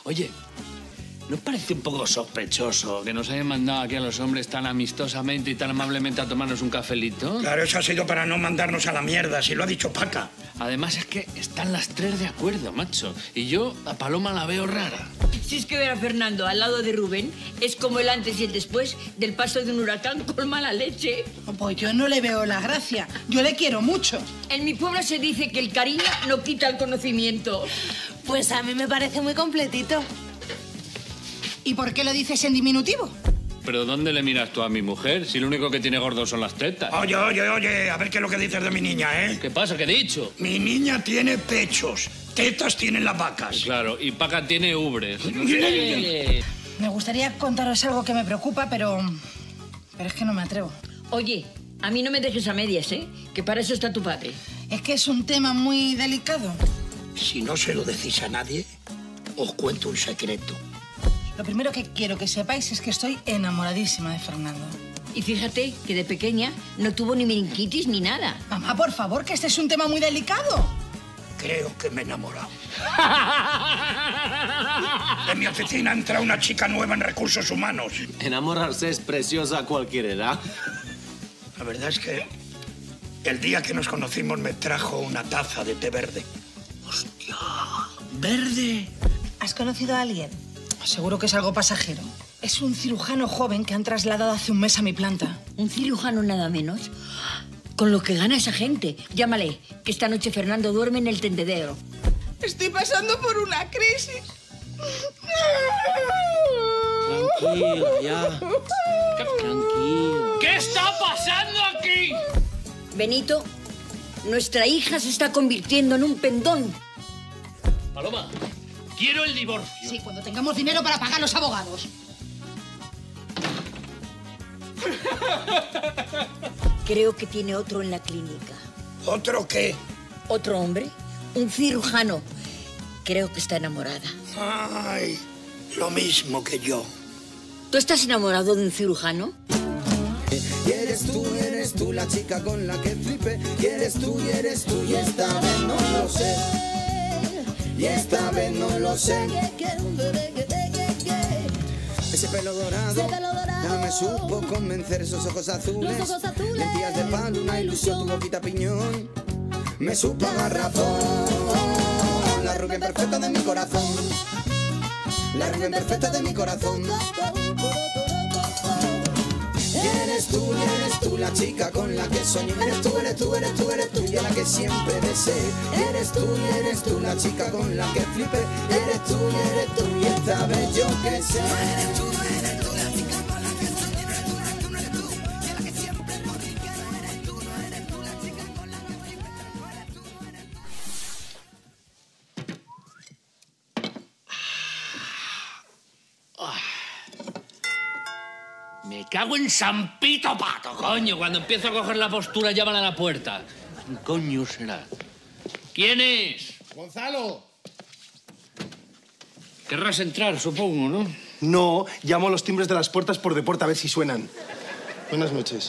Oye, ¿no parece un poco sospechoso que nos hayan mandado aquí a los hombres tan amistosamente y tan amablemente a tomarnos un cafelito? Claro, eso ha sido para no mandarnos a la mierda, si lo ha dicho Paca. Además es que están las tres de acuerdo, macho. Y yo a Paloma la veo rara. Si es que ver a Fernando al lado de Rubén es como el antes y el después del paso de un huracán con mala leche. Pues yo no le veo la gracia. Yo le quiero mucho. En mi pueblo se dice que el cariño no quita el conocimiento. Pues a mí me parece muy completito. ¿Y por qué lo dices en diminutivo? ¿Pero dónde le miras tú a mi mujer? Si lo único que tiene gordo son las tetas. Oye, a ver qué es lo que dices de mi niña, ¿eh? ¿Qué pasa? ¿Qué he dicho? Mi niña tiene pechos, tetas tienen las vacas. Claro, y Paca tiene ubres. Me gustaría contaros algo que me preocupa, pero es que no me atrevo. Oye, a mí no me dejes a medias, ¿eh? Que para eso está tu padre. Es que es un tema muy delicado. Si no se lo decís a nadie, os cuento un secreto. Lo primero que quiero que sepáis es que estoy enamoradísima de Fernando. Y fíjate que de pequeña no tuvo ni meningitis ni nada. Mamá, por favor, que este es un tema muy delicado. Creo que me he enamorado. En mi oficina entra una chica nueva en recursos humanos. Enamorarse es precioso a cualquier edad. La verdad es que el día que nos conocimos me trajo una taza de té verde. ¡Hostia! ¡Verde! ¿Has conocido a alguien? Seguro que es algo pasajero. Es un cirujano joven que han trasladado hace un mes a mi planta. ¿Un cirujano nada menos? Con lo que gana esa gente. Llámale, que esta noche Fernando duerme en el tendedero. Estoy pasando por una crisis. Tranquila, ya. Tranquila. ¿Qué está pasando aquí? Benito, nuestra hija se está convirtiendo en un pendón. Paloma, quiero el divorcio. Sí, cuando tengamos dinero para pagar los abogados. Creo que tiene otro en la clínica. ¿Otro qué? ¿Otro hombre? Un cirujano. Creo que está enamorada. Ay, lo mismo que yo. ¿Tú estás enamorado de un cirujano? Y eres tú la chica con la que flipé. Y eres tú, y esta vez no lo sé. Y esta vez no lo sé. Ese pelo dorado no me supo convencer, esos ojos azules, lentillas de pan, una ilusión, tu boquita piñón, me supo a garrafón, la rubia perfecta de mi corazón, la rubia perfecta de mi corazón. Y eres tú la chica con la que soñé, eres tú, y a la que siempre deseé, eres tú la chica con la que flipé, eres tú, y esta vez yo que sé. Eres tú la chica con la que soñé, eres tú, y a la que siempre morí, que no eres tú la chica con la que flipé, no eres tú. Me cago en San Pito Pato, coño. Cuando empiezo a coger la postura, llaman a la puerta. ¿Quién coño será? ¿Quién es? ¡Gonzalo! Querrás entrar, supongo, ¿no? No, llamo a los timbres de las puertas por de puerta a ver si suenan. Buenas noches.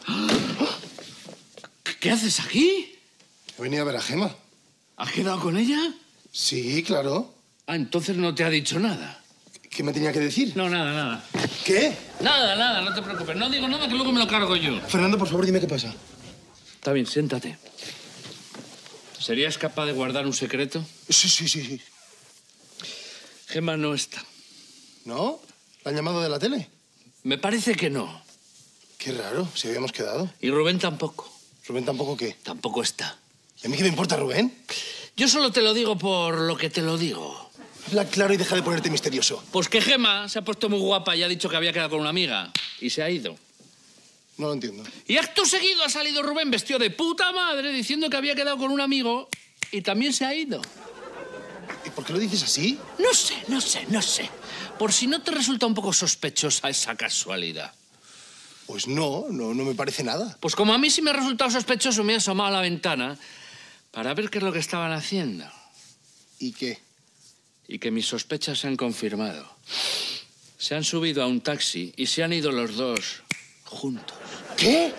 ¿Qué haces aquí? He venido a ver a Gema. ¿Has quedado con ella? Sí, claro. Ah, entonces no te ha dicho nada. ¿Qué me tenía que decir? No, nada. ¿Qué? Nada, no te preocupes. No digo nada, que luego me lo cargo yo. Fernando, por favor, dime qué pasa. Está bien, siéntate. ¿Serías capaz de guardar un secreto? Sí. Gemma no está. ¿No? ¿La han llamado de la tele? Me parece que no. Qué raro, si habíamos quedado. Y Rubén tampoco. ¿Rubén tampoco qué? Tampoco está. ¿Y a mí qué me importa, Rubén? Yo solo te lo digo por lo que te lo digo. Habla claro y deja de ponerte misterioso. Pues que Gemma se ha puesto muy guapa y ha dicho que había quedado con una amiga. Y se ha ido. No lo entiendo. Y acto seguido ha salido Rubén vestido de puta madre diciendo que había quedado con un amigo y también se ha ido. ¿Y por qué lo dices así? No sé. Por si no te resulta un poco sospechosa esa casualidad. Pues no me parece nada. Pues como a mí sí me ha resultado sospechoso, me he asomado a la ventana para ver qué es lo que estaban haciendo. ¿Y qué? Y que mis sospechas se han confirmado. Se han subido a un taxi y se han ido los dos juntos. ¿Qué?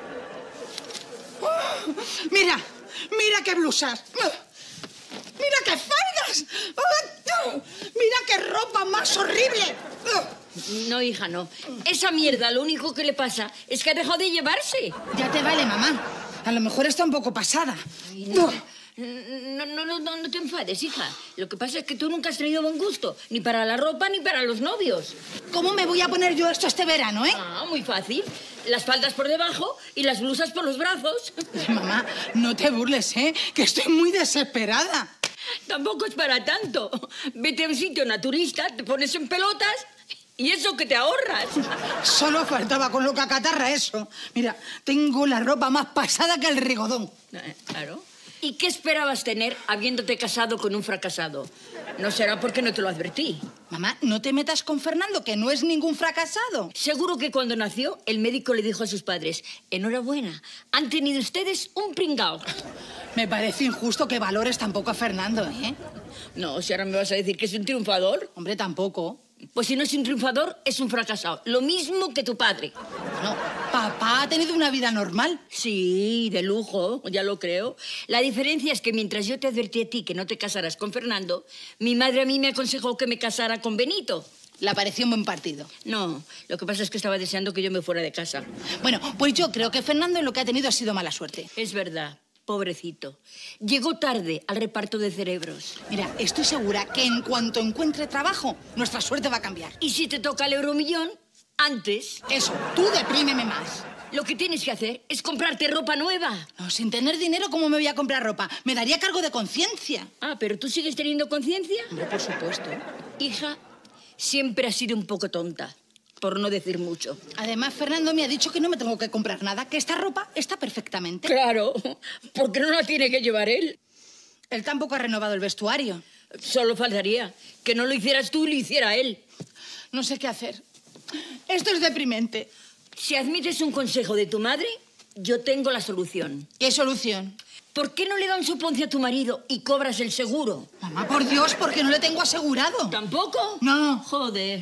Mira qué blusas. Mira qué faldas. Mira qué ropa más horrible. No, hija, no. Esa mierda lo único que le pasa es que ha dejado de llevarse. Ya te vale, mamá. A lo mejor está un poco pasada. Ay, no te enfades, hija. Lo que pasa es que tú nunca has tenido buen gusto. Ni para la ropa ni para los novios. ¿Cómo me voy a poner yo esto este verano, Ah, muy fácil. Las faldas por debajo y las blusas por los brazos. Mamá, no te burles, que estoy muy desesperada. Tampoco es para tanto. Vete a un sitio naturista, te pones en pelotas y eso que te ahorras. Solo faltaba con lo que acatarra eso. Mira, tengo la ropa más pasada que el rigodón. Claro. ¿Y qué esperabas tener habiéndote casado con un fracasado? No será porque no te lo advertí. Mamá, no te metas con Fernando, que no es ningún fracasado. Seguro que cuando nació, el médico le dijo a sus padres: enhorabuena, han tenido ustedes un pringao. Me parece injusto que valores tampoco a Fernando, No, si ahora me vas a decir que es un triunfador. Hombre, tampoco. Pues si no es un triunfador, es un fracasado. Lo mismo que tu padre. No, papá ha tenido una vida normal. Sí, de lujo, ya lo creo. La diferencia es que mientras yo te advertí a ti que no te casaras con Fernando, mi madre a mí me aconsejó que me casara con Benito. Le pareció un buen partido. No, lo que pasa es que estaba deseando que yo me fuera de casa. Bueno, pues yo creo que Fernando en lo que ha tenido ha sido mala suerte. Es verdad. Pobrecito. Llegó tarde al reparto de cerebros. Mira, estoy segura que en cuanto encuentre trabajo, nuestra suerte va a cambiar. Y si te toca el euromillón, antes... Eso, tú deprímeme más. Lo que tienes que hacer es comprarte ropa nueva. No, sin tener dinero, ¿cómo me voy a comprar ropa? Me daría cargo de conciencia. Ah, ¿pero tú sigues teniendo conciencia? Hombre, por supuesto. Hija, siempre has sido un poco tonta, por no decir mucho. Además, Fernando me ha dicho que no me tengo que comprar nada, que esta ropa está perfectamente. Claro, porque no la tiene que llevar él. Él tampoco ha renovado el vestuario. Solo faltaría que no lo hicieras tú y lo hiciera él. No sé qué hacer. Esto es deprimente. Si admites un consejo de tu madre, yo tengo la solución. ¿Qué solución? ¿Por qué no le da un soponcio a tu marido y cobras el seguro? Mamá, por Dios, ¿por qué no le tengo asegurado? ¿Tampoco? No. Joder.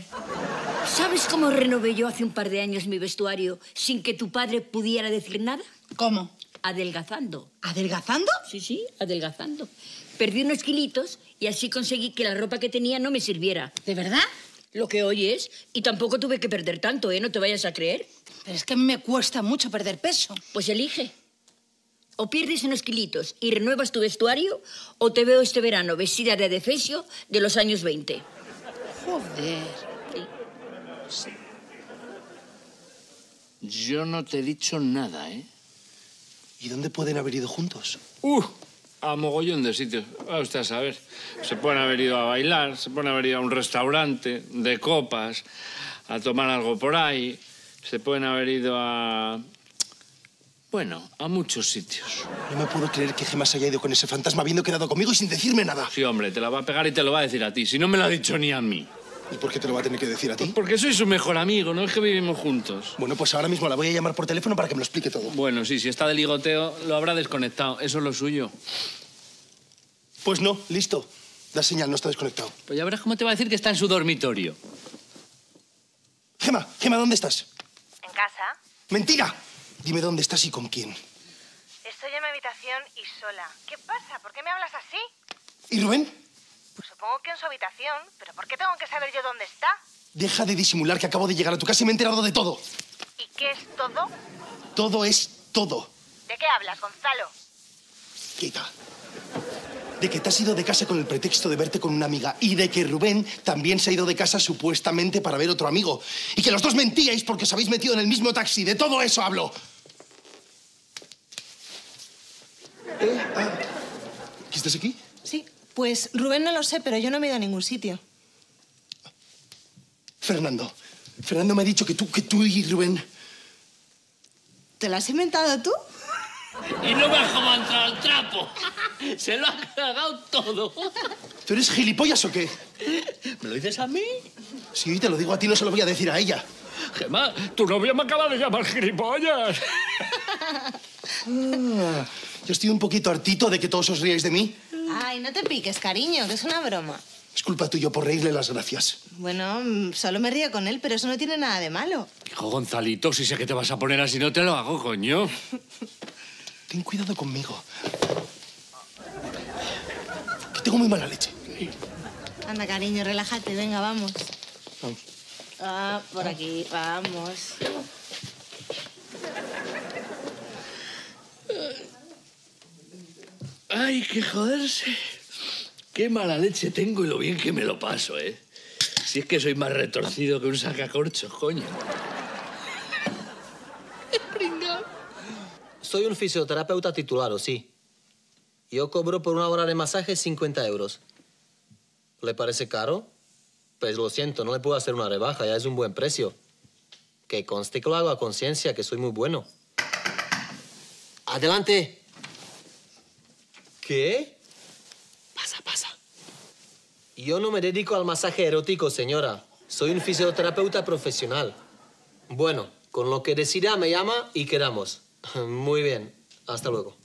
¿Sabes cómo renové yo hace un par de años mi vestuario sin que tu padre pudiera decir nada? ¿Cómo? Adelgazando. ¿Adelgazando? Sí, adelgazando. Perdí unos kilitos y así conseguí que la ropa que tenía no me sirviera. ¿De verdad? Lo que oyes. Y tampoco tuve que perder tanto, ¿eh? No te vayas a creer. Pero es que a mí me cuesta mucho perder peso. Pues elige. O pierdes unos kilitos y renuevas tu vestuario, o te veo este verano vestida de adefesio de los años 20. Joder. Sí. Yo no te he dicho nada, ¿eh? ¿Y dónde pueden haber ido juntos? A mogollón de sitios. Va usted a saber. Se pueden haber ido a bailar, se pueden haber ido a un restaurante de copas, a tomar algo por ahí. Se pueden haber ido a... Bueno, a muchos sitios. No me puedo creer que Gemma se haya ido con ese fantasma habiendo quedado conmigo y sin decirme nada. Sí, hombre, te la va a pegar y te lo va a decir a ti. Si no me lo ha dicho ni a mí. ¿Y por qué te lo va a tener que decir a ti? Pues porque soy su mejor amigo, no es que vivimos juntos. Bueno, pues ahora mismo la voy a llamar por teléfono para que me lo explique todo. Bueno, sí, si está de ligoteo, lo habrá desconectado. Eso es lo suyo. Pues no, listo. Da señal, no está desconectado. Pues ya verás cómo te va a decir que está en su dormitorio. Gemma, ¿dónde estás? ¿En casa? ¡Mentira! Dime dónde estás y con quién. Estoy en mi habitación y sola. ¿Qué pasa? ¿Por qué me hablas así? ¿Y Rubén? Pues supongo que en su habitación. ¿Pero por qué tengo que saber yo dónde está? Deja de disimular que acabo de llegar a tu casa y me he enterado de todo. ¿Y qué es todo? Todo es todo. ¿De qué hablas, Gonzalo? Quita. De que te has ido de casa con el pretexto de verte con una amiga y de que Rubén también se ha ido de casa supuestamente para ver otro amigo. Y que los dos mentíais porque os habéis metido en el mismo taxi. De todo eso hablo. ¿Qué estás aquí? Sí, pues Rubén no lo sé, pero yo no me he ido a ningún sitio. Fernando me ha dicho que tú y Rubén... ¿Te lo has inventado tú? Y no me cómo ha entrado el trapo. Se lo ha cagado todo. ¿Tú eres gilipollas o qué? ¿Me lo dices a mí? Sí, te lo digo a ti, no se lo voy a decir a ella. Gemma, tu novia me acaba de llamar gilipollas. Yo estoy un poquito hartito de que todos os ríais de mí. Ay, no te piques, cariño, que es una broma. Es culpa tuya por reírle las gracias. Bueno, solo me río con él, pero eso no tiene nada de malo. Hijo Gonzalito, si sé que te vas a poner así, no te lo hago, coño. Ten cuidado conmigo. Que tengo muy mala leche. Anda, cariño, relájate. Venga, vamos. Vamos. Ah, por aquí. Vamos. Ay, qué joderse. Qué mala leche tengo y lo bien que me lo paso, ¿eh? Si es que soy más retorcido que un sacacorchos, coño. Soy un fisioterapeuta titulado, sí. Yo cobro por una hora de masaje 50 euros. ¿Le parece caro? Pues lo siento, no le puedo hacer una rebaja, ya es un buen precio. Que conste que lo hago a conciencia, que soy muy bueno. ¡Adelante! ¿Qué? Pasa, pasa. Yo no me dedico al masaje erótico, señora. Soy un fisioterapeuta profesional. Bueno, con lo que decida me llama y quedamos. Muy bien. Hasta luego.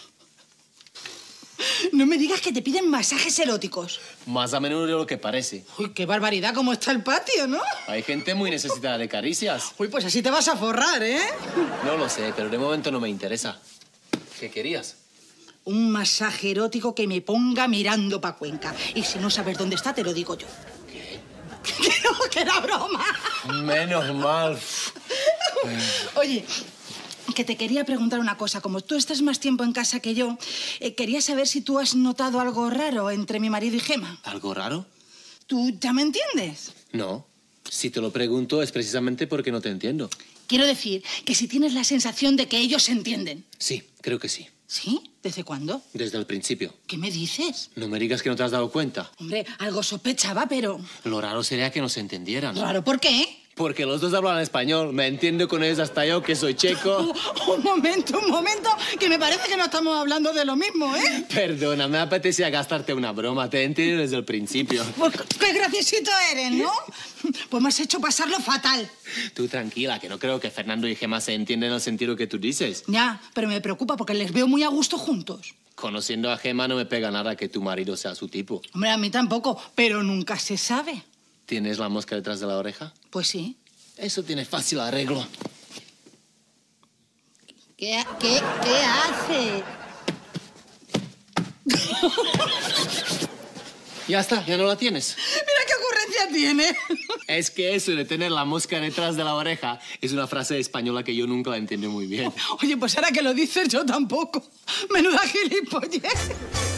No me digas que te piden masajes eróticos. Más a menudo de lo que parece. Uy, qué barbaridad cómo está el patio, ¿no? Hay gente muy necesitada de caricias. Uy, pues así te vas a forrar, ¿eh? No lo sé, pero de momento no me interesa. ¿Qué querías? Un masaje erótico que me ponga mirando pa' Cuenca. Y si no sabes dónde está, te lo digo yo. ¿Qué? Que no, que era broma. Menos mal. Oye, que te quería preguntar una cosa. Como tú estás más tiempo en casa que yo, quería saber si tú has notado algo raro entre mi marido y Gemma. ¿Algo raro? ¿Tú ya me entiendes? No. Si te lo pregunto es precisamente porque no te entiendo. Quiero decir que si tienes la sensación de que ellos se entienden. Sí, creo que sí. ¿Sí? ¿Desde cuándo? Desde el principio. ¿Qué me dices? No me digas que no te has dado cuenta. Hombre, algo sospechaba, pero... Lo raro sería que no se entendieran. ¿Raro por qué? Porque los dos hablan español. Me entiendo con ellos hasta yo, que soy checo. Un momento, que me parece que no estamos hablando de lo mismo, ¿eh? Perdona, me apetecía gastarte una broma. Te he entendido desde el principio. Pues qué graciosito eres, ¿no? Pues me has hecho pasarlo fatal. Tú tranquila, que no creo que Fernando y Gemma se entiendan en el sentido que tú dices. Ya, pero me preocupa porque les veo muy a gusto juntos. Conociendo a Gemma no me pega nada que tu marido sea su tipo. Hombre, a mí tampoco, pero nunca se sabe. ¿Tienes la mosca detrás de la oreja? Pues sí. Eso tiene fácil arreglo. ¿Qué hace? Ya está, ya no la tienes. Mira qué ocurrencia tiene. Es que eso de tener la mosca detrás de la oreja es una frase española que yo nunca la entendí muy bien. Oye, pues ahora que lo dices, yo tampoco. Menuda gilipollez.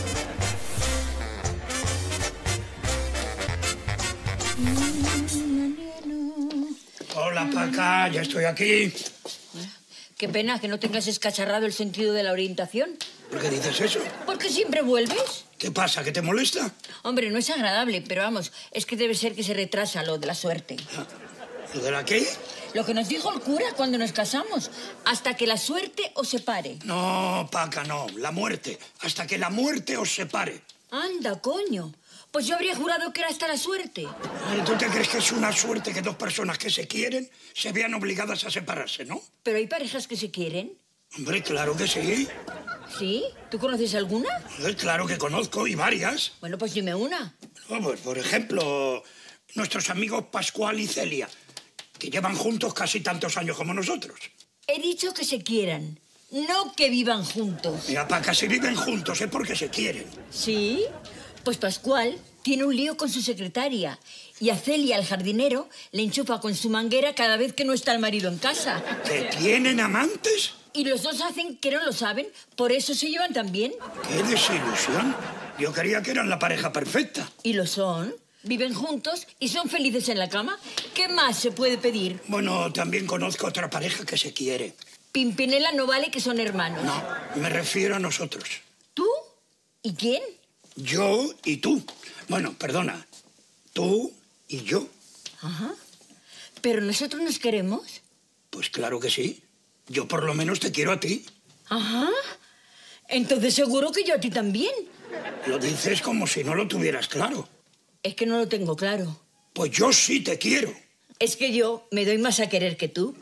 Hola, Paca, ya estoy aquí. Qué pena que no tengas escacharrado el sentido de la orientación. ¿Por qué dices eso? ¿Por qué siempre vuelves? ¿Qué pasa? ¿Que te molesta? Hombre, no es agradable, pero vamos, es que debe ser que se retrasa lo de la suerte. ¿Lo de la qué? Lo que nos dijo el cura cuando nos casamos, hasta que la suerte os separe. No, Paca, no. La muerte. Hasta que la muerte os separe. Anda, coño. Pues yo habría jurado que era hasta la suerte. ¿Tú te crees que es una suerte que dos personas que se quieren se vean obligadas a separarse, no? Pero hay parejas que se quieren. Hombre, claro que sí. ¿Sí? ¿Tú conoces alguna? Claro que conozco, y varias. Bueno, pues dime una. No, pues, por ejemplo, nuestros amigos Pascual y Celia, que llevan juntos casi tantos años como nosotros. He dicho que se quieran, no que vivan juntos. Mira, Paca, si viven juntos es porque se quieren. ¿Sí? Pues Pascual tiene un lío con su secretaria y a Celia, el jardinero, le enchufa con su manguera cada vez que no está el marido en casa. ¿Que tienen amantes? Y los dos hacen que no lo saben, por eso se llevan tan bien. ¡Qué desilusión! Yo creía que eran la pareja perfecta. ¿Y lo son? Viven juntos y son felices en la cama. ¿Qué más se puede pedir? Bueno, también conozco otra pareja que se quiere. Pimpinela no vale que son hermanos. No, me refiero a nosotros. ¿Tú? ¿Y quién? Yo y tú. Bueno, perdona. Tú y yo. Ajá. ¿Pero nosotros nos queremos? Pues claro que sí. Yo por lo menos te quiero a ti. Ajá. Entonces seguro que yo a ti también. Lo dices como si no lo tuvieras claro. Es que no lo tengo claro. Pues yo sí te quiero. Es que yo me doy más a querer que tú.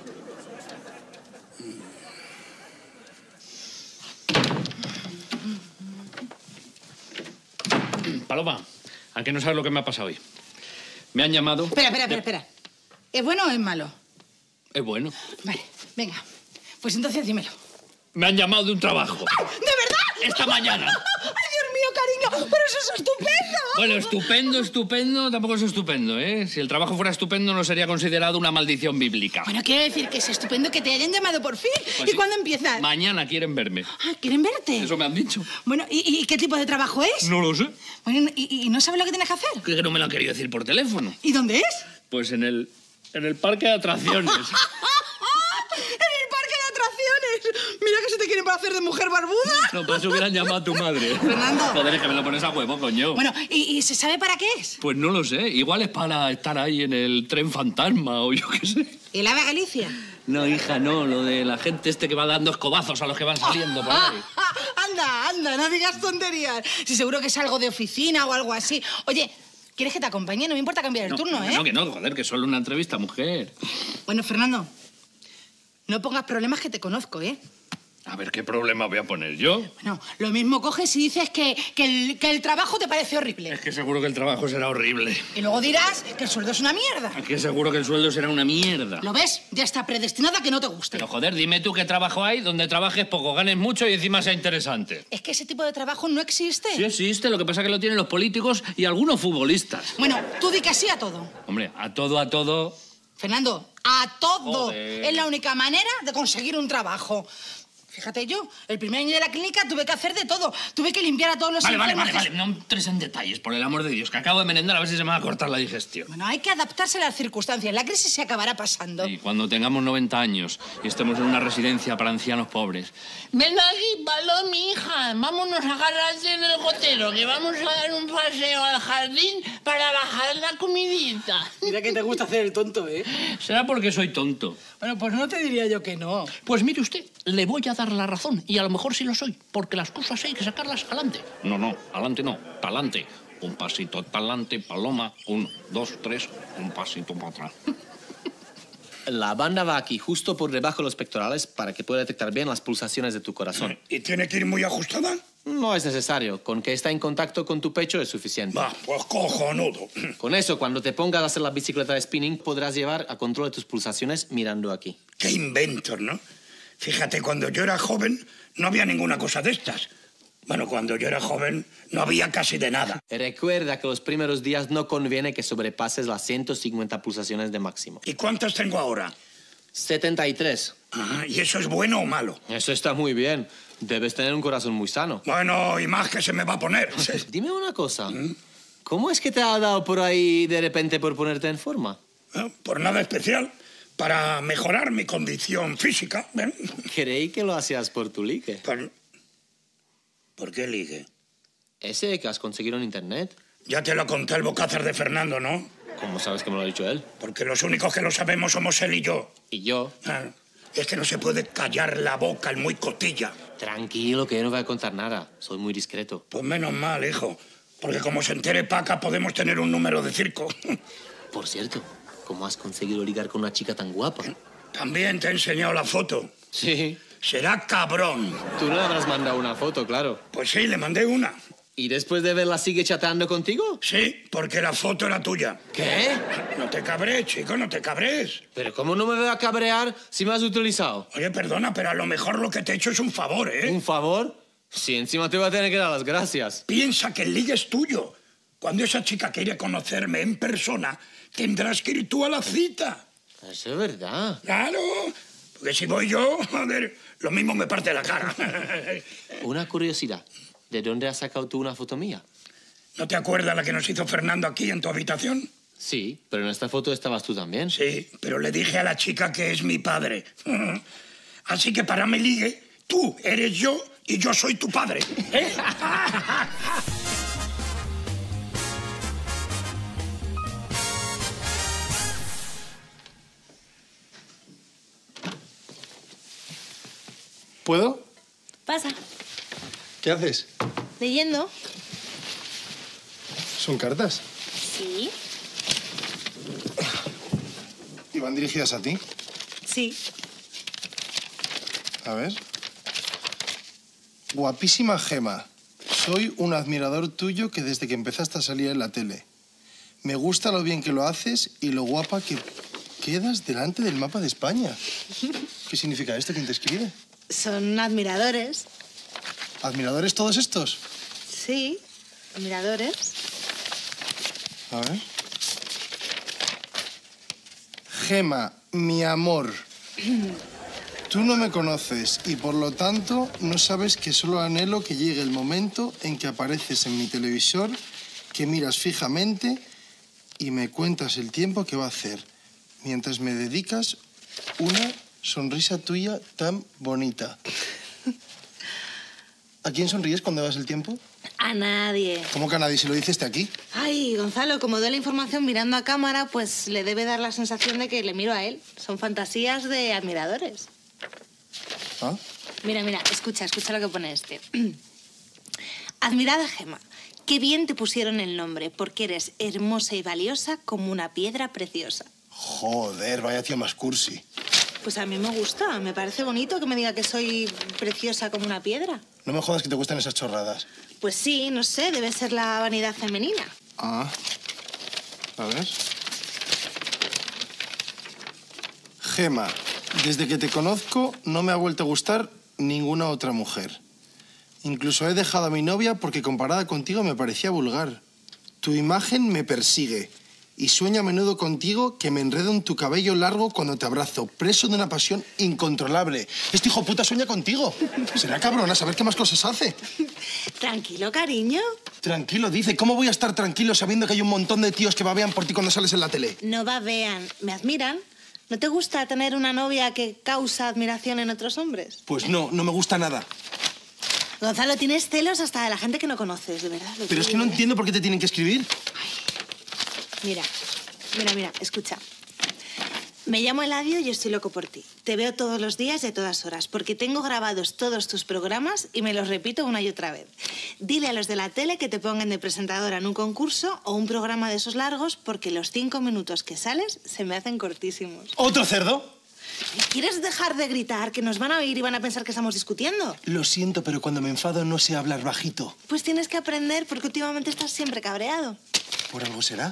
Paloma, ¿a qué no sabes lo que me ha pasado hoy? Me han llamado... Espera. ¿Es bueno o es malo? Es bueno. Vale, venga. Pues entonces dímelo. Me han llamado de un trabajo. ¡Ah! ¿De verdad? Esta mañana. ¡Ay, Dios mío, cariño! pero eso es estupendo. Bueno, estupendo, tampoco es estupendo, ¿eh? Si el trabajo fuera estupendo no sería considerado una maldición bíblica. Bueno, quiero decir que es estupendo que te hayan llamado por fin. Pues ¿Y sí. cuándo empiezas? Mañana quieren verme. Ah, ¿quieren verte? Eso me han dicho. Bueno, ¿y qué tipo de trabajo es? No lo sé. Bueno, ¿y no sabes lo que tienes que hacer? Que no me lo han querido decir por teléfono. ¿Y dónde es? Pues en el parque de atracciones. ¡En el parque de atracciones! Mira que se te quieren para hacer de mujer barbuda. No, para eso hubieran llamado a tu madre. Fernando. Joder, es que me lo pones a huevo, coño. Bueno, ¿y se sabe para qué es? Pues no lo sé. Igual es para estar ahí en el tren fantasma o yo qué sé. ¿El AVE Galicia? No, hija, no. Lo de la gente que va dando escobazos a los que van saliendo por ahí. Anda, no digas tonterías. Si seguro que es algo de oficina o algo así. Oye, ¿quieres que te acompañe? No me importa cambiar el turno, ¿eh? Que no, joder, que solo una entrevista, mujer. Bueno, Fernando, no pongas problemas que te conozco, ¿eh? A ver, ¿qué problema voy a poner yo? Bueno, lo mismo coges y dices que el trabajo te parece horrible. Es que seguro que el trabajo será horrible. Y luego dirás que el sueldo es una mierda. Es que seguro que el sueldo será una mierda. ¿Lo ves? Ya está predestinado a que no te guste. Pero joder, dime tú qué trabajo hay donde trabajes poco, ganes mucho y encima sea interesante. Es que ese tipo de trabajo no existe. Sí existe, lo que pasa es que lo tienen los políticos y algunos futbolistas. Bueno, tú di que sí a todo. Hombre, a todo. Fernando, a todo. Joder. Es la única manera de conseguir un trabajo. Fíjate yo, el primer año de la clínica tuve que hacer de todo. Tuve que limpiar a todos los Vale, enfermos. no entres en detalles, por el amor de Dios, que acabo de merendar a ver si se me va a cortar la digestión. Bueno, hay que adaptarse a las circunstancias. La crisis se acabará pasando. Y cuando tengamos 90 años y estemos en una residencia para ancianos pobres. Ven aquí, Palomi, hija. Vámonos a agarrarte en el gotero, que vamos a dar un paseo al jardín para bajar la comidita. Mira que te gusta hacer el tonto, ¿eh? Será porque soy tonto. Bueno, pues no te diría yo que no. Pues mire usted, le voy a dar la razón, y a lo mejor sí lo soy, porque las cosas hay que sacarlas adelante. No, adelante no, pa'lante. Un pasito pa'lante, paloma, 1, 2, 3, un pasito para atrás. La banda va aquí, justo por debajo de los pectorales, para que pueda detectar bien las pulsaciones de tu corazón. ¿Y tiene que ir muy ajustada? No es necesario. Con que está en contacto con tu pecho es suficiente. Va, pues cojonudo. Con eso, cuando te pongas a hacer la bicicleta de spinning, podrás llevar a control de tus pulsaciones mirando aquí. Qué inventos, ¿no? Fíjate, cuando yo era joven no había ninguna cosa de estas. Bueno, cuando yo era joven no había casi de nada. Recuerda que los primeros días no conviene que sobrepases las 150 pulsaciones de máximo. ¿Y cuántas tengo ahora? 73. Ah, ¿y eso es bueno o malo? Eso está muy bien. Debes tener un corazón muy sano. Bueno, y más que se me va a poner. Dime una cosa. ¿Cómo es que te ha dado por ahí de repente por ponerte en forma? Por nada especial. Para mejorar mi condición física. ¿Ven? Creí que lo hacías por tu ligue. ¿Por qué ligue? Ese que has conseguido en internet. Ya te lo conté el bocazas de Fernando, ¿no? ¿Cómo sabes que me lo ha dicho él? Porque los únicos que lo sabemos somos él y yo. ¿Y yo? Es que no se puede callar la boca, el muy cotilla. Tranquilo, que yo no voy a contar nada. Soy muy discreto. Pues menos mal, hijo. Porque como se entere Paca, podemos tener un número de circo. Por cierto, ¿cómo has conseguido ligar con una chica tan guapa? También te he enseñado la foto. Sí. Será cabrón. Tú no le habrás mandado una foto, claro. Pues sí, le mandé una. ¿Y después de verla sigue chateando contigo? Sí, porque la foto era tuya. ¿Qué? No te cabres, chico, no te cabres. ¿Pero cómo no me voy a cabrear si me has utilizado? Oye, perdona, pero a lo mejor lo que te he hecho es un favor, ¿eh? ¿Un favor? Sí, encima te voy a tener que dar las gracias. Piensa que el ligue es tuyo. Cuando esa chica quiere conocerme en persona, tendrás que ir tú a la cita. Eso es verdad. Claro, porque si voy yo, joder, lo mismo me parte la cara. Una curiosidad. ¿De dónde has sacado tú una foto mía? ¿No te acuerdas la que nos hizo Fernando aquí en tu habitación? Sí, pero en esta foto estabas tú también. Sí, pero le dije a la chica que es mi padre. Así que para me ligue, tú eres yo y yo soy tu padre. ¿Eh? ¿Puedo? Pasa. ¿Qué haces? ¿Leyendo? ¿Son cartas? Sí. ¿Y van dirigidas a ti? Sí. A ver. Guapísima Gema. Soy un admirador tuyo que desde que empezaste a salir en la tele. Me gusta lo bien que lo haces y lo guapa que quedas delante del mapa de España. ¿Qué significa esto? ¿Quién te escribe? Son admiradores. ¿Admiradores todos estos? Sí. Admiradores. A ver. Gema, mi amor. Tú no me conoces y por lo tanto no sabes que solo anhelo que llegue el momento en que apareces en mi televisor, que miras fijamente y me cuentas el tiempo que va a hacer mientras me dedicas una sonrisa tuya tan bonita. ¿A quién sonríes cuando das el tiempo? A nadie. ¿Cómo que a nadie? Si lo dices aquí. Ay, Gonzalo, como doy la información mirando a cámara, pues le debe dar la sensación de que le miro a él. Son fantasías de admiradores. ¿Ah? Mira, escucha lo que pone este. Admirada Gema, qué bien te pusieron el nombre, porque eres hermosa y valiosa como una piedra preciosa. Joder, vaya tío más cursi. Pues a mí me gusta, me parece bonito que me diga que soy preciosa como una piedra. No me jodas que te gustan esas chorradas. Pues sí, no sé, debe ser la vanidad femenina. Ah, a ver. Gema, desde que te conozco no me ha vuelto a gustar ninguna otra mujer. Incluso he dejado a mi novia porque comparada contigo me parecía vulgar. Tu imagen me persigue y sueño a menudo contigo que me enredo en tu cabello largo cuando te abrazo, preso de una pasión incontrolable. Este hijo puta sueña contigo. Será cabrona, saber qué más cosas hace. Tranquilo, cariño. Tranquilo, dice. ¿Cómo voy a estar tranquilo sabiendo que hay un montón de tíos que babean por ti cuando sales en la tele? No babean, me admiran. ¿No te gusta tener una novia que causa admiración en otros hombres? Pues no, no me gusta nada. Gonzalo, tienes celos hasta de la gente que no conoces, de verdad. Pero es que no entiendo por qué te tienen que escribir. Mira, escucha. Me llamo Eladio y estoy loco por ti. Te veo todos los días y a todas horas, porque tengo grabados todos tus programas y me los repito una y otra vez. Dile a los de la tele que te pongan de presentadora en un concurso o un programa de esos largos, porque los 5 minutos que sales se me hacen cortísimos. ¿Otro cerdo? ¿Quieres dejar de gritar? Que nos van a oír y van a pensar que estamos discutiendo. Lo siento, pero cuando me enfado no sé hablar bajito. Pues tienes que aprender, porque últimamente estás siempre cabreado. ¿Por algo será?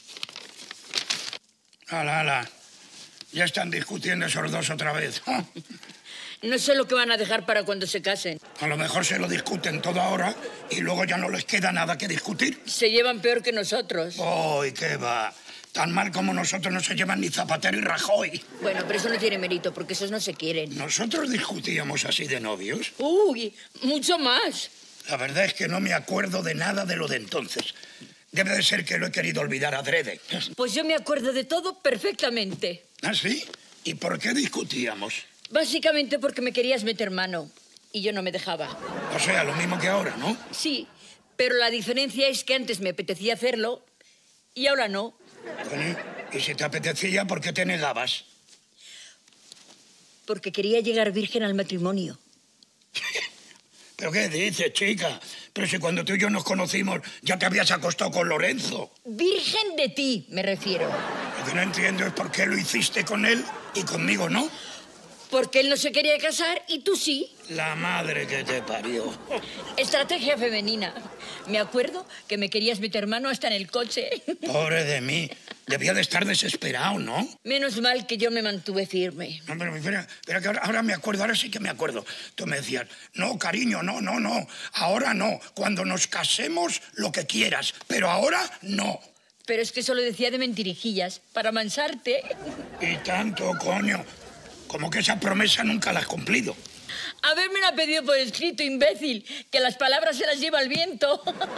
Ala. Ya están discutiendo esos dos otra vez. ¿Ah? No sé lo que van a dejar para cuando se casen. A lo mejor se lo discuten todo ahora y luego ya no les queda nada que discutir. Se llevan peor que nosotros. ¡Ay, qué va! Tan mal como nosotros no se llevan ni Zapatero y Rajoy. Bueno, pero eso no tiene mérito, porque esos no se quieren. ¿Nosotros discutíamos así de novios? Uy, mucho más. La verdad es que no me acuerdo de nada de lo de entonces. Debe de ser que lo he querido olvidar adrede. Pues yo me acuerdo de todo perfectamente. ¿Ah, sí? ¿Y por qué discutíamos? Básicamente porque me querías meter mano y yo no me dejaba. O sea, lo mismo que ahora, ¿no? Sí, pero la diferencia es que antes me apetecía hacerlo y ahora no. Bueno, y si te apetecía, ¿por qué te negabas? Porque quería llegar virgen al matrimonio. ¿Pero qué dices, chica? Pero si cuando tú y yo nos conocimos ya te habías acostado con Lorenzo. Virgen de ti, me refiero. Lo que no entiendo es por qué lo hiciste con él y conmigo no. Porque él no se quería casar y tú sí. La madre que te parió. Estrategia femenina. Me acuerdo que me querías meter mano hasta en el coche. Pobre de mí. Debía de estar desesperado, ¿no? Menos mal que yo me mantuve firme. No, pero espera que ahora me acuerdo, ahora sí que me acuerdo. Tú me decías, no, cariño, no, ahora no. Cuando nos casemos, lo que quieras, pero ahora no. Pero es que eso lo decía de mentirijillas, para mansarte. Y tanto, coño. Como que esa promesa nunca la has cumplido. A ver, me lo ha pedido por escrito, imbécil, que las palabras se las lleva el viento.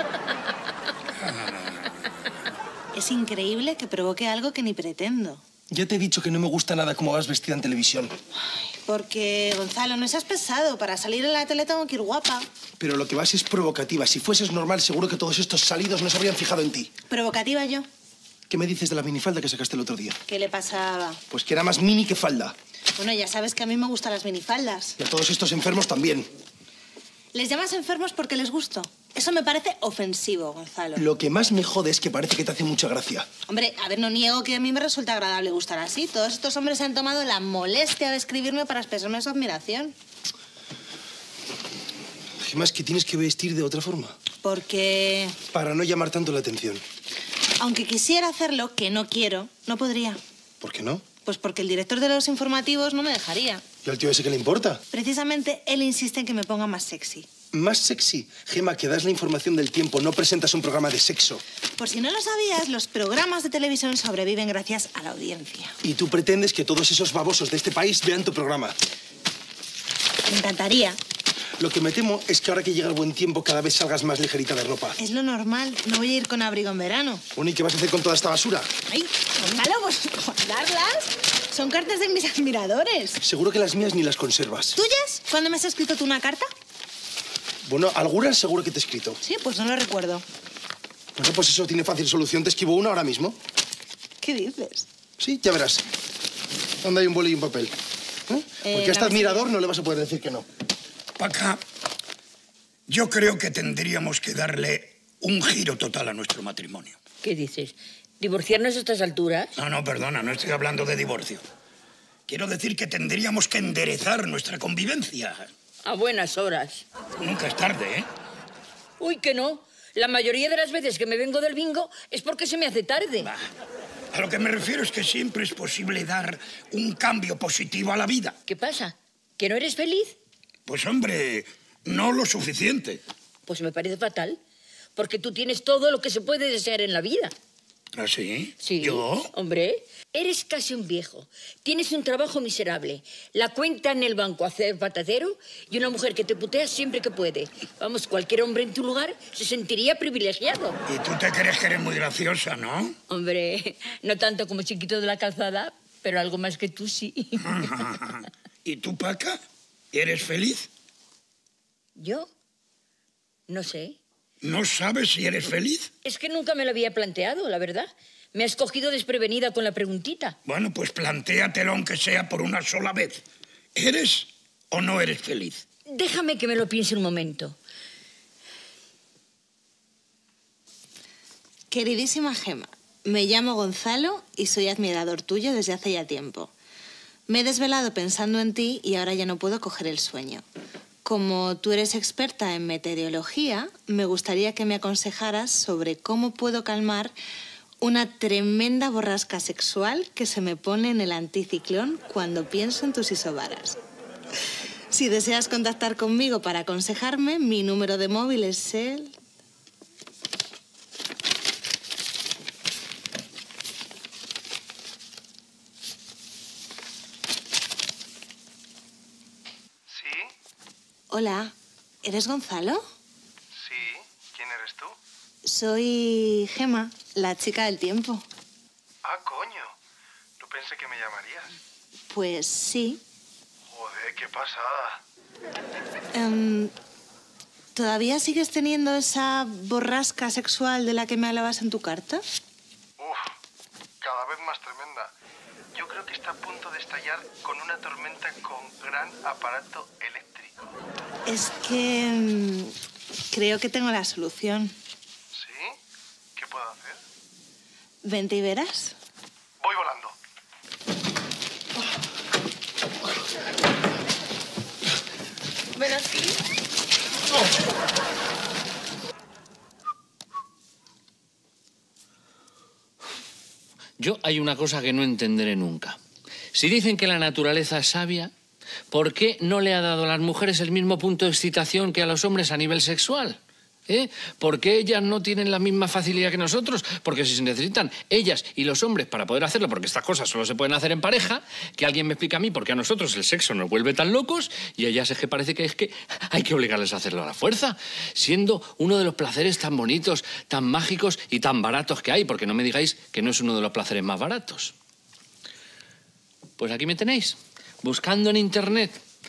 Es increíble que provoque algo que ni pretendo. Ya te he dicho que no me gusta nada cómo vas vestida en televisión. Porque, Gonzalo, no seas pesado. Para salir en la tele tengo que ir guapa. Pero lo que vas es provocativa. Si fueses normal, seguro que todos estos salidos no se habrían fijado en ti. ¿Provocativa yo? ¿Qué me dices de la minifalda que sacaste el otro día? ¿Qué le pasaba? Pues que era más mini que falda. Bueno, ya sabes que a mí me gustan las minifaldas. Y a todos estos enfermos también. Les llamas enfermos porque les gusto. Eso me parece ofensivo, Gonzalo. Lo que más me jode es que parece que te hace mucha gracia. Hombre, a ver, no niego que a mí me resulta agradable gustar así. Todos estos hombres se han tomado la molestia de escribirme para expresarme su admiración. ¿Qué más que tienes que vestir de otra forma? Porque... Para no llamar tanto la atención. Aunque quisiera hacerlo, que no quiero, no podría. ¿Por qué no? Pues porque el director de los informativos no me dejaría. ¿Y al tío ese qué le importa? Precisamente él insiste en que me ponga más sexy. más sexy. Gema, que das la información del tiempo, no presentas un programa de sexo. Por si no lo sabías, los programas de televisión sobreviven gracias a la audiencia. Y tú pretendes que todos esos babosos de este país vean tu programa. Me encantaría. Lo que me temo es que ahora que llega el buen tiempo cada vez salgas más ligerita de ropa. Es lo normal. No voy a ir con abrigo en verano. Bueno, ¿y qué vas a hacer con toda esta basura? Ay, Gonzalo, pues guardarlas. Son cartas de mis admiradores. Seguro que las mías ni las conservas. ¿Tuyas? ¿Cuándo me has escrito tú una carta? Bueno, algunas seguro que te he escrito. Sí, pues no lo recuerdo. Bueno, pues eso tiene fácil solución. Te escribo una ahora mismo. ¿Qué dices? Sí, ya verás. ¿Dónde hay un boli y un papel? Porque a este admirador no le vas a poder decir que no. Paca, yo creo que tendríamos que darle un giro total a nuestro matrimonio. ¿Qué dices? ¿Divorciarnos a estas alturas? No, perdona, no estoy hablando de divorcio. Quiero decir que tendríamos que enderezar nuestra convivencia. A buenas horas. Nunca es tarde, ¿eh? Uy, que no. La mayoría de las veces que me vengo del bingo es porque se me hace tarde. Bah, a lo que me refiero es que siempre es posible dar un cambio positivo a la vida. ¿Qué pasa? ¿Que no eres feliz? Pues hombre, no lo suficiente. Pues me parece fatal, porque tú tienes todo lo que se puede desear en la vida. ¿Ah, sí? Sí. ¿Yo? Hombre, eres casi un viejo. Tienes un trabajo miserable, la cuenta en el banco a hacer patatero y una mujer que te putea siempre que puede. Vamos, cualquier hombre en tu lugar se sentiría privilegiado. Y tú te crees que eres muy graciosa, ¿no? Hombre, no tanto como Chiquito de la Calzada, pero algo más que tú sí. ¿Y tú, Paca? ¿Eres feliz? ¿Yo? No sé. ¿No sabes si eres feliz? Es que nunca me lo había planteado, la verdad. Me has cogido desprevenida con la preguntita. Bueno, pues plantéatelo aunque sea por una sola vez. ¿Eres o no eres feliz? Déjame que me lo piense un momento. Queridísima Gema, me llamo Gonzalo y soy admirador tuyo desde hace ya tiempo. Me he desvelado pensando en ti y ahora ya no puedo coger el sueño. Como tú eres experta en meteorología, me gustaría que me aconsejaras sobre cómo puedo calmar una tremenda borrasca sexual que se me pone en el anticiclón cuando pienso en tus isobaras. Si deseas contactar conmigo para aconsejarme, mi número de móvil es el... Hola, ¿eres Gonzalo? Sí, ¿quién eres tú? Soy Gema, la chica del tiempo. Ah, coño. No pensé que me llamarías. Pues sí. Joder, qué pasada. ¿Todavía sigues teniendo esa borrasca sexual de la que me hablabas en tu carta? Cada vez más tremenda. Yo creo que está a punto de estallar con una tormenta con gran aparato eléctrico. Es que creo que tengo la solución. ¿Sí? ¿Qué puedo hacer? Vente y verás. Voy volando. Ven aquí. Yo hay una cosa que no entenderé nunca. Si dicen que la naturaleza es sabia, ¿por qué no le ha dado a las mujeres el mismo punto de excitación que a los hombres a nivel sexual? ¿Por qué ellas no tienen la misma facilidad que nosotros? Porque si se necesitan ellas y los hombres para poder hacerlo, porque estas cosas solo se pueden hacer en pareja, que alguien me explique a mí por qué a nosotros el sexo nos vuelve tan locos y a ellas es que parece que hay que obligarles a hacerlo a la fuerza, siendo uno de los placeres tan bonitos, tan mágicos y tan baratos que hay, porque no me digáis que no es uno de los placeres más baratos. Pues aquí me tenéis, buscando en Internet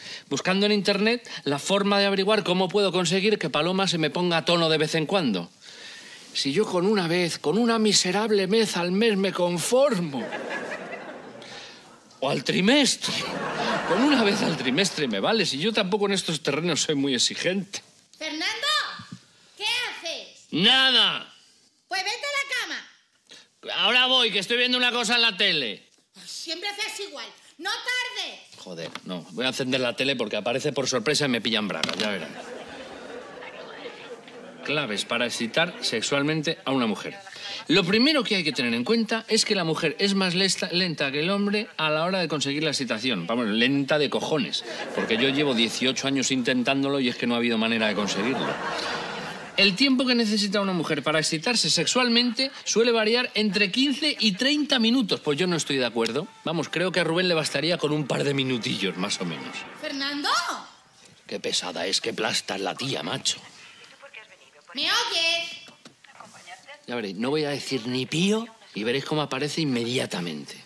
la forma de averiguar cómo puedo conseguir que Paloma se me ponga a tono de vez en cuando. Si yo con una miserable vez al mes me conformo. O al trimestre. Con una vez al trimestre me vale, si yo tampoco en estos terrenos soy muy exigente. ¡Fernando! ¿Qué haces? ¡Nada! Pues vete a la cama. Ahora voy, que estoy viendo una cosa en la tele. Siempre haces igual. ¡No tardes! Joder, no. Voy a encender la tele porque aparece por sorpresa y me pillan bragas, ya verán. Claves para excitar sexualmente a una mujer. Lo primero que hay que tener en cuenta es que la mujer es más lenta que el hombre a la hora de conseguir la excitación. Vamos, lenta de cojones, porque yo llevo 18 años intentándolo y es que no ha habido manera de conseguirlo. El tiempo que necesita una mujer para excitarse sexualmente suele variar entre 15 y 30 minutos. Pues yo no estoy de acuerdo. Vamos, creo que a Rubén le bastaría con un par de minutillos, más o menos. ¡Fernando! Qué pesada es, qué plasta es la tía, macho. ¿Me oyes? Ya veréis, no voy a decir ni pío y veréis cómo aparece inmediatamente.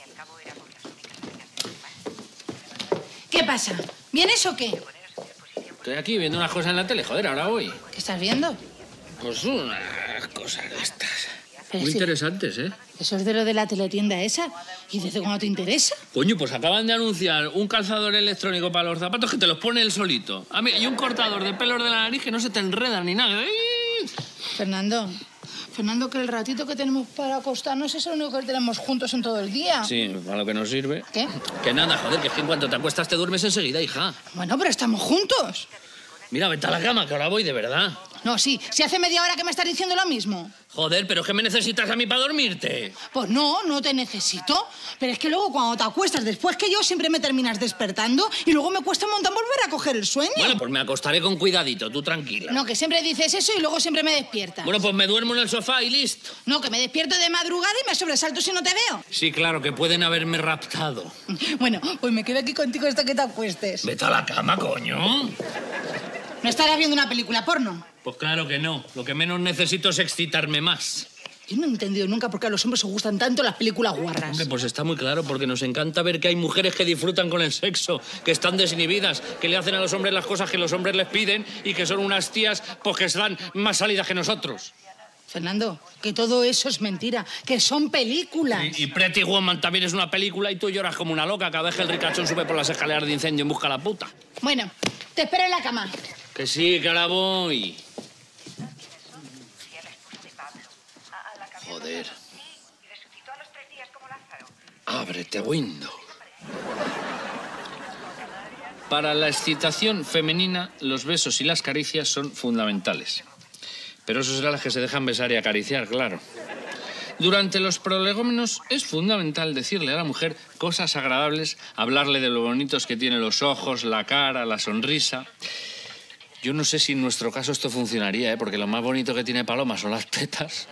¿Qué pasa? ¿Vienes o qué? Estoy aquí viendo unas cosas en la tele, joder, ahora voy. ¿Qué estás viendo? Pues unas cosas de estas. Pero Muy sí. interesantes, ¿eh? Eso es de lo de la teletienda esa. ¿Y desde cuándo te interesa? Coño, pues acaban de anunciar un calzador electrónico para los zapatos que te los pone él solito. Y un cortador de pelos de la nariz que no se te enredan ni nada. Fernando, que el ratito que tenemos para acostarnos es el único que tenemos juntos en todo el día. Sí, a lo que nos sirve. ¿Qué? Que nada, joder, que es que en cuanto te acuestas te duermes enseguida, hija. Bueno, pero estamos juntos. Mira, vete a la cama, que ahora voy de verdad. No, sí. Si hace media hora que me estás diciendo lo mismo. Joder, pero es que me necesitas a mí para dormirte. Pues no te necesito. Pero es que luego cuando te acuestas después que yo siempre me terminas despertando y luego me cuesta un montón volver a coger el sueño. Bueno, pues me acostaré con cuidadito, tú tranquila. No, que siempre dices eso y luego siempre me despiertas. Bueno, pues me duermo en el sofá y listo. No, que me despierto de madrugada y me sobresalto si no te veo. Sí, claro, que pueden haberme raptado. Bueno, pues me quedo aquí contigo hasta que te acuestes. Vete a la cama, coño. ¿No estarás viendo una película porno? Pues claro que no. Lo que menos necesito es excitarme más. Yo no he entendido nunca por qué a los hombres os gustan tanto las películas guarras. Hombre, pues está muy claro, porque nos encanta ver que hay mujeres que disfrutan con el sexo, que están desinhibidas, que le hacen a los hombres las cosas que los hombres les piden y que son unas tías pues, que están más salidas que nosotros. Fernando, que todo eso es mentira, que son películas. Y Pretty Woman también es una película y tú lloras como una loca cada vez que el ricachón sube por las escaleras de incendio en busca de la puta. Bueno, te espero en la cama. Que sí, que ahora voy. Joder. Ábrete, Windows. Para la excitación femenina, los besos y las caricias son fundamentales. Pero eso será las que se dejan besar y acariciar, claro. Durante los prolegómenos es fundamental decirle a la mujer cosas agradables, hablarle de lo bonitos que tiene los ojos, la cara, la sonrisa. Yo no sé si en nuestro caso esto funcionaría, ¿eh? Porque lo más bonito que tiene Paloma son las tetas.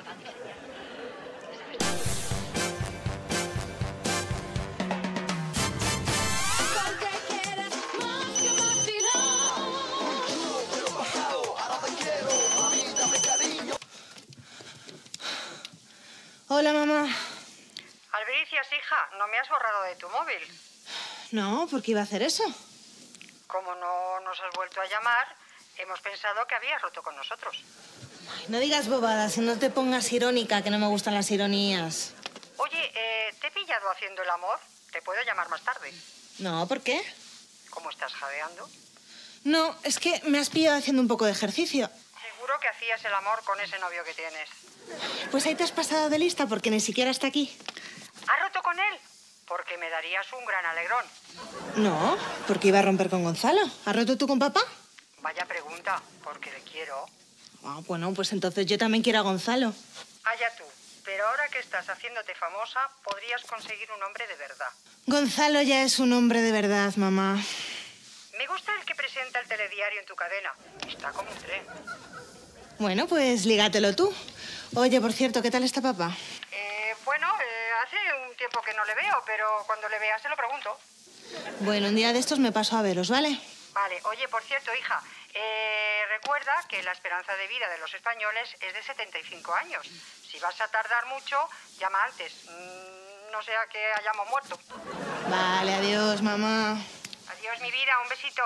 Hola, mamá. Albricias, hija, no me has borrado de tu móvil. No, ¿por qué iba a hacer eso? Como no nos has vuelto a llamar, hemos pensado que habías roto con nosotros. Ay, no digas bobadas y no te pongas irónica, que no me gustan las ironías. Oye, ¿te he pillado haciendo el amor? ¿Te puedo llamar más tarde? No, ¿por qué? ¿Cómo estás jadeando? No, es que me has pillado haciendo un poco de ejercicio. Seguro que hacías el amor con ese novio que tienes. Pues ahí te has pasado de lista porque ni siquiera está aquí. ¿Has roto con él? Porque me darías un gran alegrón. No, porque iba a romper con Gonzalo. ¿Has roto tú con papá? Vaya pregunta, porque le quiero. Ah, bueno, pues entonces yo también quiero a Gonzalo. Allá tú. Pero ahora que estás haciéndote famosa, podrías conseguir un hombre de verdad. Gonzalo ya es un hombre de verdad, mamá. Me gusta el que presenta el telediario en tu cadena. Está como un tren. Bueno, pues lígatelo tú. Oye, por cierto, ¿qué tal está papá? Hace un tiempo que no le veo, pero cuando le vea se lo pregunto. Bueno, un día de estos me paso a veros, ¿vale? Vale. Oye, por cierto, hija, recuerda que la esperanza de vida de los españoles es de 75 años. Si vas a tardar mucho, llama antes. No sea que hayamos muerto. Vale, adiós, mamá. Adiós, mi vida. Un besito.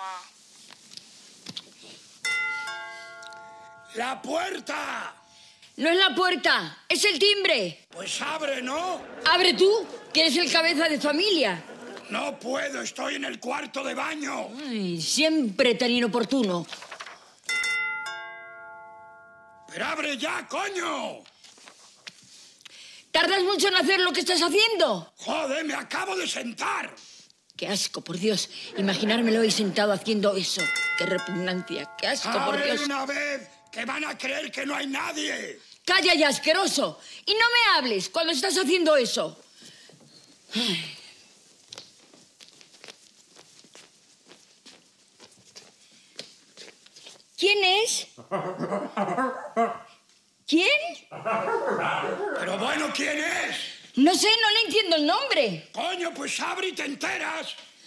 ¡La puerta! No es la puerta, es el timbre. Pues abre, ¿no? Abre tú, que eres el cabeza de familia. No puedo, estoy en el cuarto de baño. Ay, siempre tan inoportuno. ¡Pero abre ya, coño! ¿Tardas mucho en hacer lo que estás haciendo? ¡Joder, me acabo de sentar! ¡Qué asco, por Dios! Imaginármelo ahí sentado haciendo eso. ¡Qué repugnancia! ¡Qué asco, A por ver, Dios! una vez, que van a creer que no hay nadie. Calla ya, asqueroso. Y no me hables cuando estás haciendo eso. Ay. ¿Quién es? ¿Quién? Pero bueno, ¿quién es? No sé, no le entiendo el nombre. Coño, pues abre y te enteras.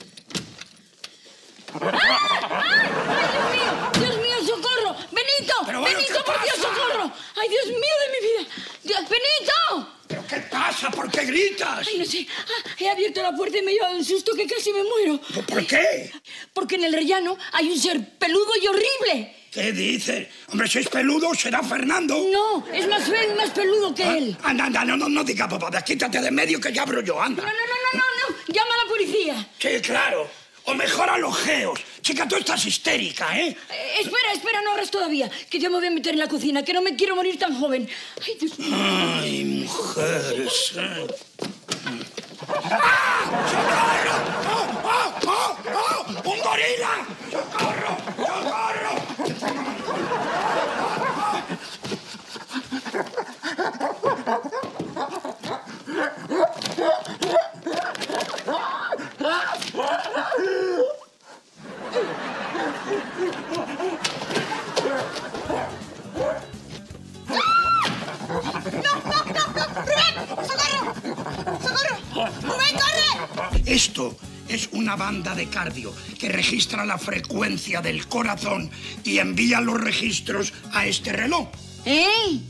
¡Ay, Dios mío, socorro! ¡Benito! Pero bueno, ¡Benito, ¿qué por Dios, pasa? socorro! ¡Ay, Dios mío de mi vida! ¡Dios, Benito! ¿Pero qué pasa? ¿Por qué gritas? Ay, no sé. He abierto la puerta y me he llevado un susto que casi me muero. ¿Por qué? Porque en el rellano hay un ser peludo y horrible. ¿Qué dices? Hombre, si es peludo, será Fernando. No, es más feo y más peludo que él. Anda, no digas papadas. Quítate de medio que ya abro yo, anda. No. Llama a la policía. Sí, claro. O mejor a los geos. Chica, tú estás histérica, ¿eh? Espera, no abras todavía. Que ya me voy a meter en la cocina, que no me quiero morir tan joven. Ay, Dios mío. Ay, mujeres. ¡Ah! ¡Socorro! ¡Oh! ¡Un gorila! ¡Socorro! Esto es una banda de cardio que registra la frecuencia del corazón y envía los registros a este reloj. ¡Eh!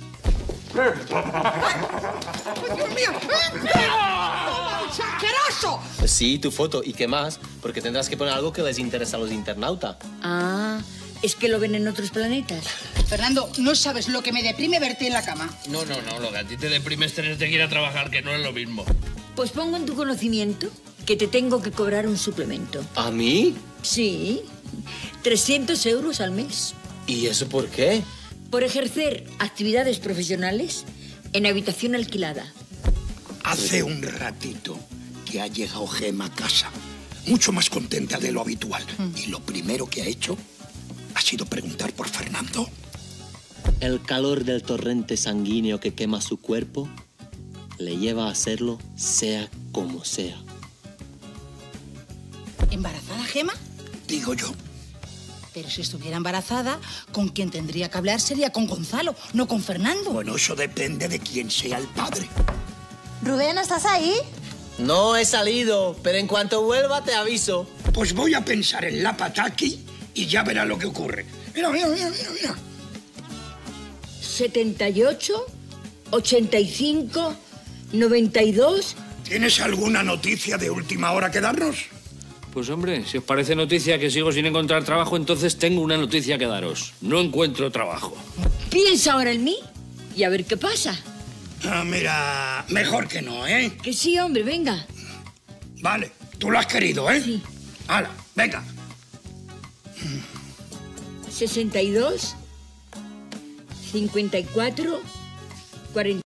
¡Dios mío! ¡Asqueroso! Sí, tu foto. ¿Y qué más? Porque tendrás que poner algo que les interesa a los internautas. Ah, es que lo ven en otros planetas. Fernando, no sabes lo que me deprime verte en la cama. No, lo que a ti te deprime es tenerte que ir a trabajar, que no es lo mismo. Pues pongo en tu conocimiento que te tengo que cobrar un suplemento. ¿A mí? Sí, 300 euros al mes. ¿Y eso por qué? Por ejercer actividades profesionales en habitación alquilada. Hace un ratito que ha llegado Gema a casa, mucho más contenta de lo habitual. Y lo primero que ha hecho ha sido preguntar por Fernando. El calor del torrente sanguíneo que quema su cuerpo le lleva a hacerlo sea como sea. ¿Embarazada, Gema? Digo yo. Pero si estuviera embarazada, con quien tendría que hablar sería con Gonzalo, no con Fernando. Bueno, eso depende de quién sea el padre. Rubén, ¿estás ahí? No he salido, pero en cuanto vuelva te aviso. Pues voy a pensar en la pataki y ya verá lo que ocurre. Mira. 78, 85, 92... ¿Tienes alguna noticia de última hora que darnos? Pues hombre, si os parece noticia que sigo sin encontrar trabajo, entonces tengo una noticia que daros. No encuentro trabajo. Piensa ahora en mí y a ver qué pasa. Ah, mira, mejor que no, ¿eh? Que sí, hombre, venga. Vale, tú lo has querido, ¿eh? Sí. Hala, venga. 62, 54, 45...